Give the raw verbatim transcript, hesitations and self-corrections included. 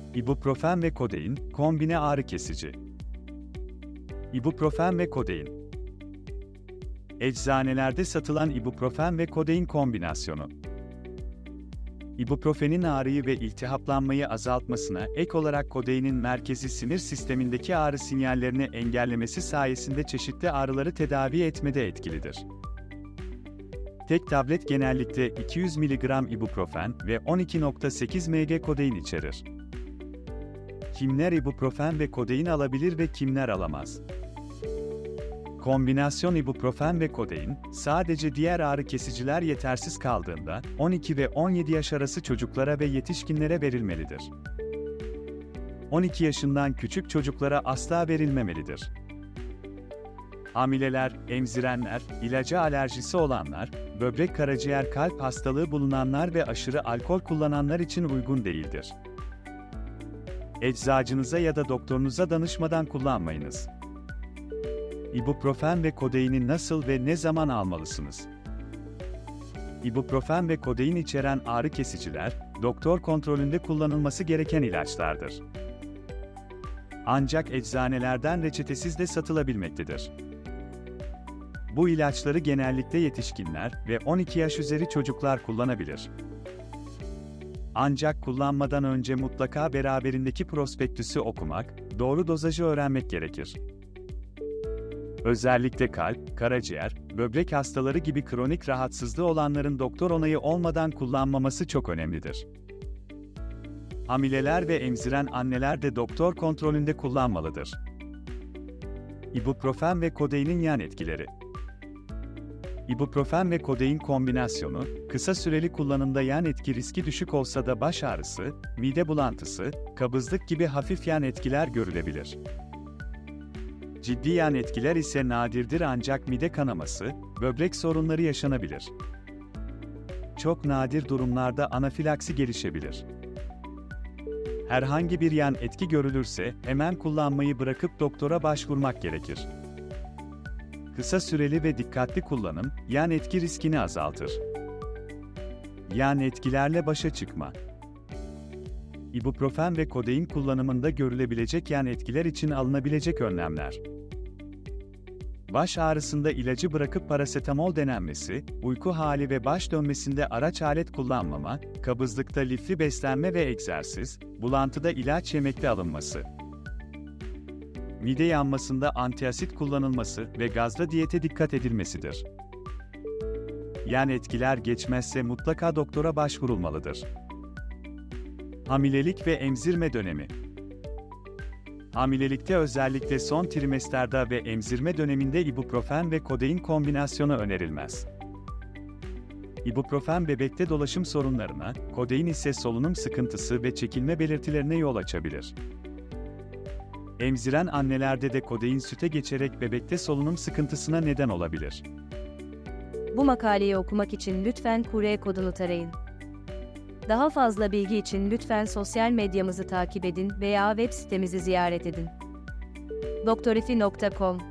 İbuprofen ve kodein, kombine ağrı kesici. İbuprofen ve kodein. Eczanelerde satılan ibuprofen ve kodein kombinasyonu. İbuprofenin ağrıyı ve iltihaplanmayı azaltmasına ek olarak kodeinin merkezi sinir sistemindeki ağrı sinyallerini engellemesi sayesinde çeşitli ağrıları tedavi etmede etkilidir. Tek tablet genellikle iki yüz miligram ibuprofen ve on iki nokta sekiz miligram kodein içerir. Kimler ibuprofen ve kodein alabilir ve kimler alamaz? Kombinasyon ibuprofen ve kodein, sadece diğer ağrı kesiciler yetersiz kaldığında, on iki ve on yedi yaş arası çocuklara ve yetişkinlere verilmelidir. on iki yaşından küçük çocuklara asla verilmemelidir. Hamileler, emzirenler, ilaca alerjisi olanlar, böbrek karaciğer kalp hastalığı bulunanlar ve aşırı alkol kullananlar için uygun değildir. Eczacınıza ya da doktorunuza danışmadan kullanmayınız. İbuprofen ve kodeini nasıl ve ne zaman almalısınız? İbuprofen ve kodein içeren ağrı kesiciler, doktor kontrolünde kullanılması gereken ilaçlardır. Ancak eczanelerden reçetesiz de satılabilmektedir. Bu ilaçları genellikle yetişkinler ve on iki yaş üzeri çocuklar kullanabilir. Ancak kullanmadan önce mutlaka beraberindeki prospektüsü okumak, doğru dozajı öğrenmek gerekir. Özellikle kalp, karaciğer, böbrek hastaları gibi kronik rahatsızlığı olanların doktor onayı olmadan kullanmaması çok önemlidir. Hamileler ve emziren anneler de doktor kontrolünde kullanmalıdır. İbuprofen ve kodeinin yan etkileri. İbuprofen ve kodein kombinasyonu, kısa süreli kullanımda yan etki riski düşük olsa da baş ağrısı, mide bulantısı, kabızlık gibi hafif yan etkiler görülebilir. Ciddi yan etkiler ise nadirdir ancak mide kanaması, böbrek sorunları yaşanabilir. Çok nadir durumlarda anafilaksi gelişebilir. Herhangi bir yan etki görülürse hemen kullanmayı bırakıp doktora başvurmak gerekir. Kısa süreli ve dikkatli kullanım, yan etki riskini azaltır. Yan etkilerle başa çıkma. İbuprofen ve kodein kullanımında görülebilecek yan etkiler için alınabilecek önlemler. Baş ağrısında ilacı bırakıp parasetamol denenmesi, uyku hali ve baş dönmesinde araç alet kullanmama, kabızlıkta lifli beslenme ve egzersiz, bulantıda ilaç yemekte alınması. Mide yanmasında antiasit kullanılması ve gazlı diyete dikkat edilmesidir. Yan etkiler geçmezse mutlaka doktora başvurulmalıdır. Hamilelik ve emzirme dönemi. Hamilelikte özellikle son trimesterde ve emzirme döneminde ibuprofen ve kodein kombinasyonu önerilmez. İbuprofen bebekte dolaşım sorunlarına, kodein ise solunum sıkıntısı ve çekilme belirtilerine yol açabilir. Emziren annelerde de kodein süte geçerek bebekte solunum sıkıntısına neden olabilir. Bu makaleyi okumak için lütfen Q R kodunu tarayın. Daha fazla bilgi için lütfen sosyal medyamızı takip edin veya web sitemizi ziyaret edin. doktorifi nokta com